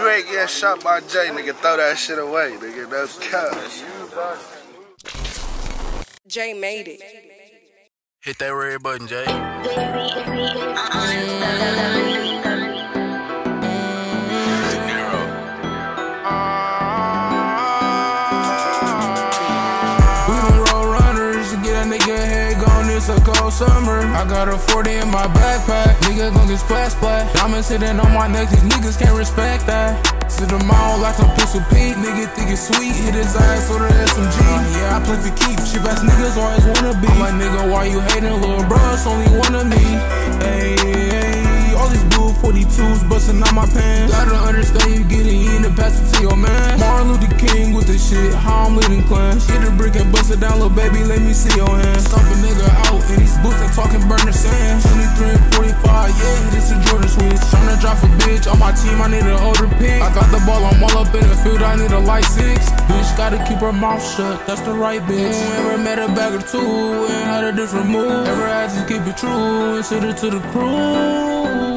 you ain't getting shot by Jay, nigga, throw that shit away, nigga. That's cap. Jay made it. Hit that red button, Jay. We them Roadrunners, get a nigga head gone, it's a cold summer. I got a 40 in my backpack, nigga gon' get splash splash. Diamonds sitting on my neck, these niggas can't respect that. To the mall like a pistol Pete, nigga think it's sweet, hit his ass with a SMG. Yeah, I play for keeps, cheap ass niggas always wanna be. I'm like, nigga, why you hating, little bro? It's only one of me. Hey, hey, all these blue 42s busting out my pants. Gotta understand you getting in and pass it to your man. Martin Luther King with the shit, how I'm leading clans. Get a brick and bust it down, little baby, let me see your hand. Stomp a nigga out in these boots, they talking burner sand. 23 and 45, yeah, this is Jordan switch. Tryna drop a bitch on my team, I need an older pick. I got the ball, I'm all up in the field, I need a light 6. Bitch gotta keep her mouth shut, that's the right bitch. Ever met a bag or two and had a different move. Ever had to keep it true and send it to the crew.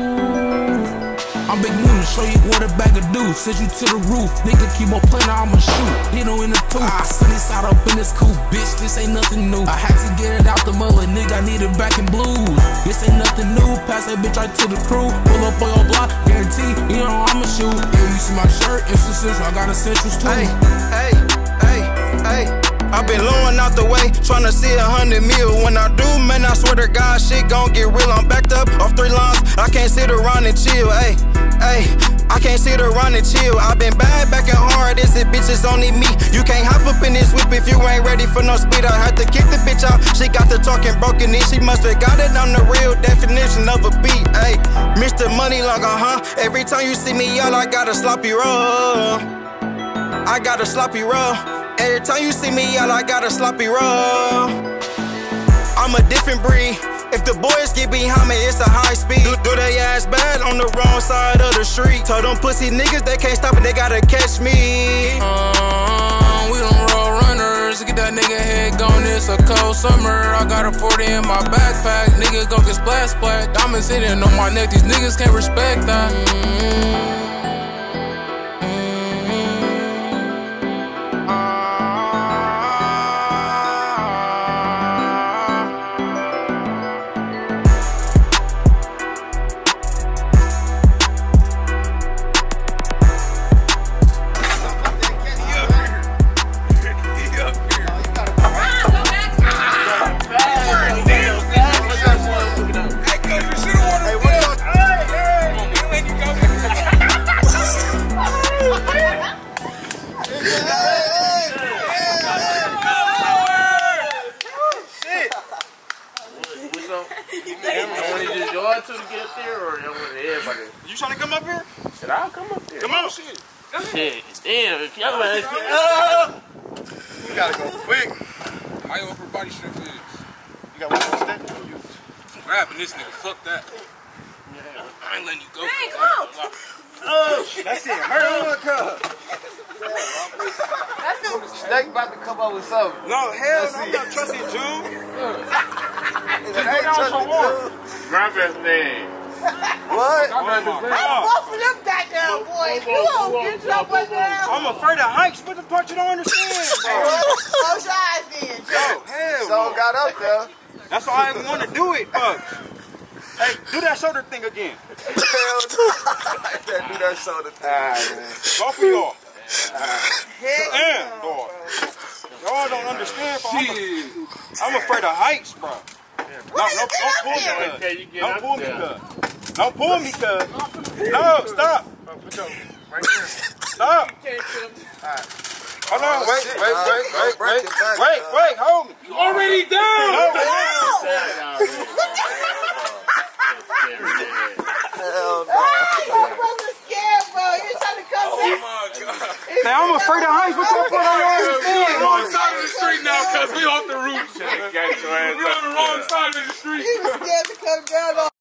I'm Big Munna, show you what a bag of do. Send you to the roof, nigga keep on playing, I'ma shoot. Hit on in the tooth, I send this out up in this coupe. Bitch, this ain't nothing new. I had to get it out the mother, nigga, I need it back in blues. This ain't nothing new, pass that bitch right to the crew. Pull up on your block, guarantee, you know I'ma shoot. Yeah, you see my shirt, it's essential, I got essentials too. Hey, hey, hey, hey. I've been lowing out the way, tryna see 100 mil. When I do, man, I swear to God, shit gon' get real. I'm backed up off 3 lines, I can't sit around and chill. Hey, hey, I can't sit around and chill. I've been bad, back and hard, this bitch is only me. You can't hop up in this whip if you ain't ready for no speed. I had to kick the bitch out, she got the talking broken in. She must've got it on the real definition of a beat. Hey, Mr. Money Longer, huh? Every time you see me out, I got a sloppy roll. I got a sloppy roll. Every time you see me out, I got a sloppy roll. I'm a different breed. If the boys get behind me, it's a high speed. Do they ass bad on the wrong side of the street? Told them pussy niggas they can't stop it, they gotta catch me. We them Roadrunners, get that nigga head gone, it's a cold summer. I got a 40 in my backpack, nigga gon' get splash splash. Diamonds sitting on my neck, these niggas can't respect that. You trying to come up here? Shit, I'll come up here. Come on, shit. Shit, damn, if y'all ass get up. You gotta go quick. How your upper body strength is? You got one more step? Grabbing this nigga, fuck that. Yeah. I ain't letting you go. Hey, come on. Oh, that's it. Hurry on, cuz. Snake about to come up with something. No, hell no, I'm not trusting June. Ain't trusting June. Grab that thing. What? I'm both of them goddamn boys. You won't get your butt down. I'm afraid of heights. What the fuck you don't understand, bro? Close your eyes then. Yo, hell So no. got up there. That's why I didn't want to do it, fuck. Hey, do that shoulder thing again. Hell no. I can't do that shoulder thing. Man. Both of y'all. Hell Dog. Y'all don't understand, bro. I'm afraid of heights, bro. No, don't pull me, cuz. Don't pull me, cuz. Don't pull me, cuz. No, stop. Stop. Hold on, wait, hold me. You already down! No, Hell no. no. You're scared, bro. You're trying to come back. Oh my god. man, I'm afraid of heights. What the fuck are you We're on the wrong understand? side of the street now, cuz we off the roof. We on the wrong side of the street. He was scared to come down on